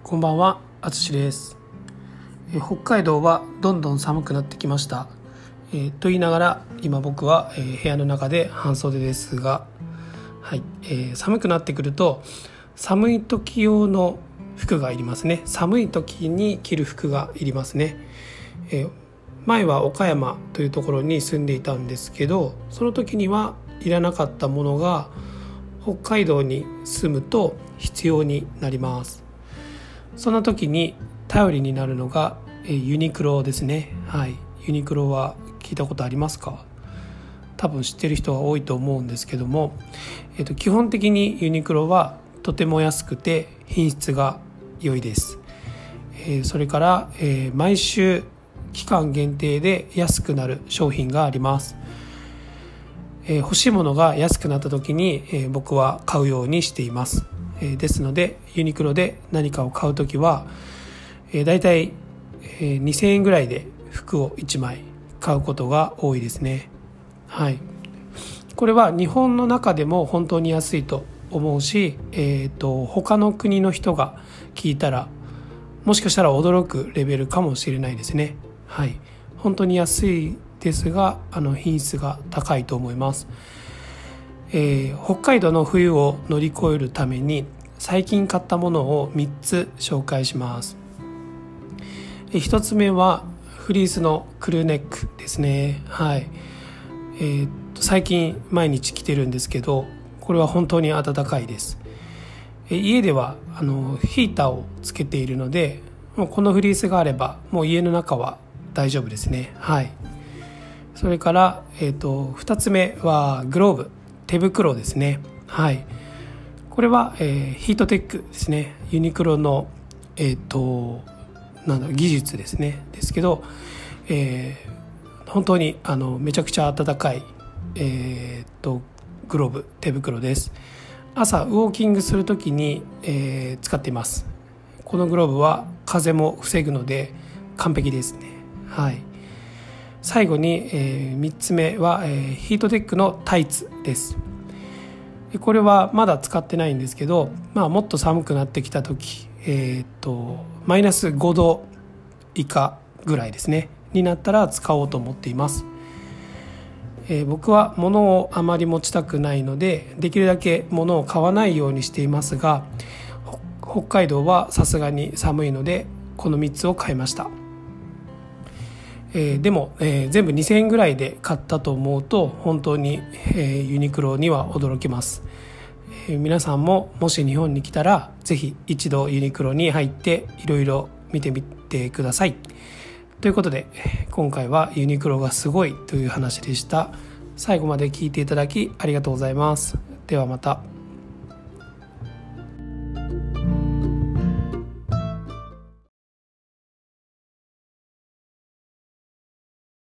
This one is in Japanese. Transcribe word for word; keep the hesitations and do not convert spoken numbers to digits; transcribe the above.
こんばんは、あつしです。え北海道はどんどん寒くなってきました。えー、と言いながら今僕は、えー部屋の中で半袖ですが、はいえー寒くなってくると寒い時用の服がいりますね。寒い時に着る服がいりますね。えー前は岡山というところに住んでいたんですけど、その時にはいらなかったものが北海道に住むと必要になります。そんな時に頼りになるのがえユニクロですね。はい、ユニクロは聞いたことありますか？多分知ってる人は多いと思うんですけども、えっと、基本的にユニクロはとても安くて品質が良いです。えーそれから、えー毎週期間限定で安くなる商品があります。えー欲しいものが安くなった時に、えー僕は買うようにしています。えーですのでユニクロで何かを買う時は、えー、だいたい、えーにせんえんぐらいで服をいちまい買うことが多いですね。はい、これは日本の中でも本当に安いと思うし、えーと、他の国の人が聞いたらもしかしたら驚くレベルかもしれないですね。はい、本当に安いですが、あの品質が高いと思います。えー北海道の冬を乗り越えるために最近買ったものをみっつ紹介します。ひとつめはフリースのクルーネックですね。はい、えーと最近毎日着てるんですけど、これは本当に暖かいです。え家ではあのヒーターをつけているので、もうこのフリースがあればもう家の中は大丈夫ですね。はい、それから、えーとふたつめはグローブ、手袋ですね。はい、これは、えーヒートテックですね。ユニクロの、えーとなんだ技術ですねですけど、えー本当にあのめちゃくちゃ暖かい、えーとグローブ、手袋です。朝ウォーキングするときに、えー使っています。このグローブは風も防ぐので完璧ですね。はい、最後に、えー、みっつめは、えーヒートテックのタイツです。これはまだ使ってないんですけど、まあ、もっと寒くなってきた時、えー、とマイナスごど以下ぐらいですねになったら使おうと思っています。えー僕は物をあまり持ちたくないのでできるだけ物を買わないようにしていますが、北海道はさすがに寒いのでこのみっつを買いました。えーでも、えー全部にせんえんぐらいで買ったと思うと本当に、えーユニクロには驚きます。えー皆さんももし日本に来たらぜひ一度ユニクロに入っていろいろ見てみてください。ということで今回はユニクロがすごいという話でした。最後まで聞いていただきありがとうございます。ではまた。